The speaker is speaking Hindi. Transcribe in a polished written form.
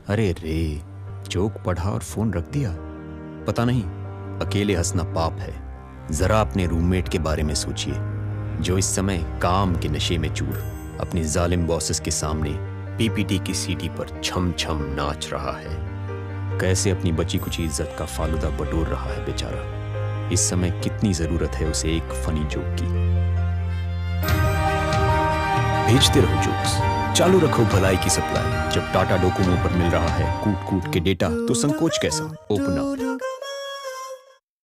अरे रे, जोक पढ़ा और फोन रख दिया। पता नहीं, अकेले हंसना पाप है। जरा अपने रूममेट के बारे में सोचिए, जो इस समय काम के नशे में चूर अपने जालिम बॉसेस के सामने पीपीटी की सीटी पर छम छम नाच रहा है। कैसे अपनी बची कुची इज्जत का फालूदा बटोर रहा है बेचारा। इस समय कितनी जरूरत है उसे एक फनी जोक की। भेजते रहो जोक्स, चालू रखो भलाई की सप्लाई। जब टाटा डोकोमो पर मिल रहा है कूट कूट के डेटा, तो संकोच कैसा? Open up.